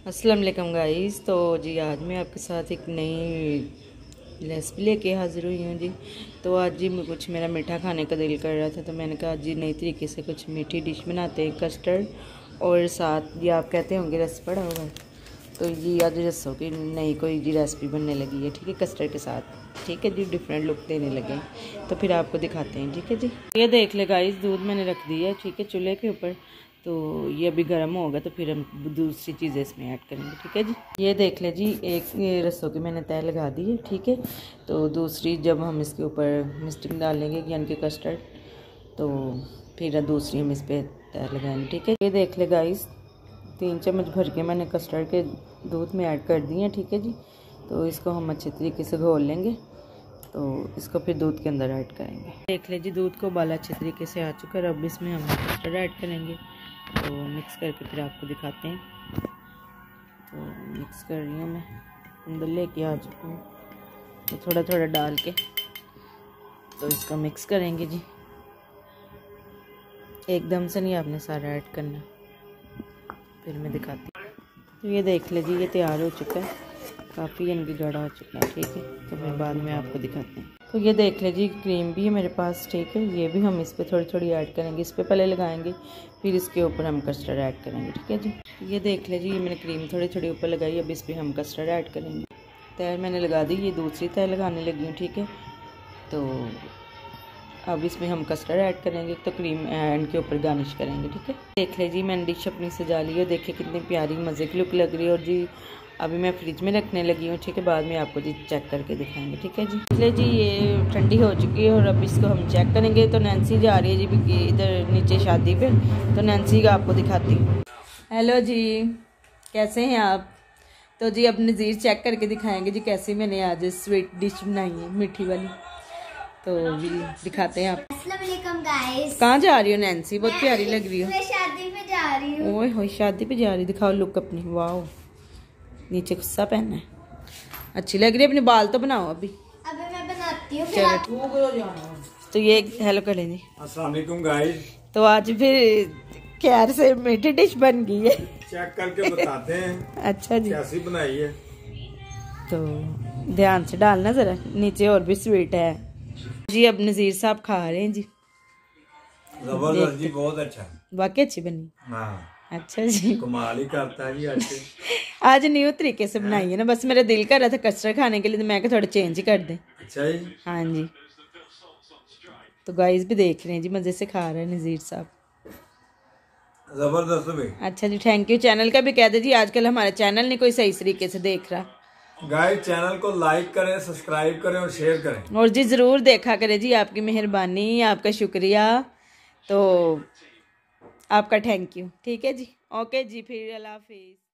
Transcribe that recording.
अस्सलाम वालेकुम गाइस। तो जी आज मैं आपके साथ एक नई रेसिपी लेके हाज़िर हुई हूँ जी। तो आज जी कुछ मेरा मीठा खाने का दिल कर रहा था, तो मैंने कहा जी नई तरीके से कुछ मीठी डिश बनाते हैं, कस्टर्ड और साथ ये आप कहते होंगे रस पड़ा हुआ है। तो ये आज रसों की नई कोई जी रेसिपी बनने लगी है, ठीक है, कस्टर्ड के साथ, ठीक है जी, डिफरेंट लुक देने लगे हैं। तो फिर आपको दिखाते हैं, ठीक है जी। ये देख ले गाइस, दूध मैंने रख दिया है, ठीक है, चूल्हे के ऊपर। तो ये अभी गर्म होगा तो फिर हम दूसरी चीज़ें इसमें ऐड करेंगे, ठीक है जी। ये देख ले जी, एक रसों की मैंने तय लगा दी है, ठीक है। तो दूसरी जब हम इसके ऊपर मिस्टिंग डालेंगे यानी कि कस्टर्ड, तो फिर दूसरी हम इस पर तय लगाएंगे, ठीक है। ये देख ले गाइस, 3 चम्मच भर के मैंने कस्टर्ड के दूध में ऐड कर दिए हैं, ठीक है जी। तो इसको हम अच्छे तरीके से घोल लेंगे, तो इसको फिर दूध के अंदर ऐड करेंगे। देख ले जी, दूध को उबाला अच्छे तरीके से आ चुका है। अब इसमें हम कस्टर्ड ऐड करेंगे, तो मिक्स करके फिर आपको दिखाते हैं। तो मिक्स कर रही हूँ मैं, अंदर लेके आ चुकी हूँ, तो थोड़ा थोड़ा डाल के तो इसको मिक्स करेंगे जी। एकदम से नहीं आपने सारा ऐड करना, फिर मैं दिखाती हूँ। तो ये देख ले जी, ये तैयार हो चुका है, काफ़ी यानी कि गाढ़ा हो चुका है, ठीक है। तो मैं बाद में आपको दिखाते हैं। तो ये देख ले जी, क्रीम भी है मेरे पास, ठीक है। ये भी हम इस पर थोड़ी थोड़ी ऐड करेंगे, इस पर पहले लगाएंगे, फिर इसके ऊपर हम कस्टर्ड ऐड करेंगे, ठीक है जी। ये देख ले जी, ये मैंने क्रीम थोड़ी थोड़ी ऊपर लगाई, अब इस पर हम कस्टर्ड ऐड करेंगे। तय मैंने लगा दी, ये दूसरी तय लगाने लगी हूँ, ठीक है। तो अब इसमें हम कस्टर्ड ऐड करेंगे, तो क्रीम एंड के ऊपर गार्निश करेंगे, ठीक है। देख ले जी, मैंने डिश अपनी सजा ली है, देखिए कितनी प्यारी मज़े की लुक लग रही है। और जी अभी मैं फ्रिज में रखने लगी हूँ, ठीक है, बाद में आपको जी चेक करके दिखाएंगे, ठीक है जी। इसलिए जी ये ठंडी हो चुकी है और अब इसको हम चेक करेंगे। तो नैन्सी जा रही है जी इधर नीचे शादी पे, तो नैन्सी का आपको दिखाती हूँ। हेलो जी, कैसे हैं आप? तो जी अब नज़ीर चेक करके दिखाएंगे जी कैसी मैंने आज स्वीट डिश बनाई है, मीठी वाली। तो भी दिखाते हैं आप। अस्सलाम वालेकुम गाइस। कहाँ जा रही हो नैन्सी? बहुत प्यारी लग रही हो। मैं शादी पे जा रही हूँ। ओए होए, शादी पे जा रही, दिखाओ लुक अपनी। वाओ, नीचे गुस्सा पहनना है, अच्छी लग रही है। अपने बाल तो बनाओ अभी मैं बनाती हूँ। चलो, तो ये हेलो करें जी। अस्सलाम वालेकुम गाइस। तो आज फिर खैर से मीठी डिश बन गई है, चेक करके बताते हैं अच्छा जी, कैसी बनाई है। तो ध्यान से डालना जरा, नीचे और भी स्वीट है जी। अब नज़ीर साहब खा रहे हैं जी। जबरदस्त जी, बहुत अच्छा, वाकई अच्छी बनी। हाँ अच्छा जी, कमाल ही करता है जी आज से। आज न्यू तरीके से बनाई है ना, बस मेरा दिल कर रहा था कस्टर्ड खाने के लिए, तो मैं थोड़ा चेंज ही कर दें। अच्छा जी, हाँ जी। तो गाइस भी देख रहे हैं जी, मज़े से खा रहे हैं नज़ीर साहब। जबरदस्त भाई। अच्छा जी, थैंक यू। चैनल का भी कह दे जी, आजकल हमारा चैनल नहीं कोई सही तरीके से देख रहा। गाइस चैनल को लाइक करें, सब्सक्राइब करें और शेयर करें। और जी ज़रूर देखा करें जी, आपकी मेहरबानी, आपका शुक्रिया, तो आपका थैंक यू, ठीक है जी। ओके जी, फिर अल्लाह हाफिज़।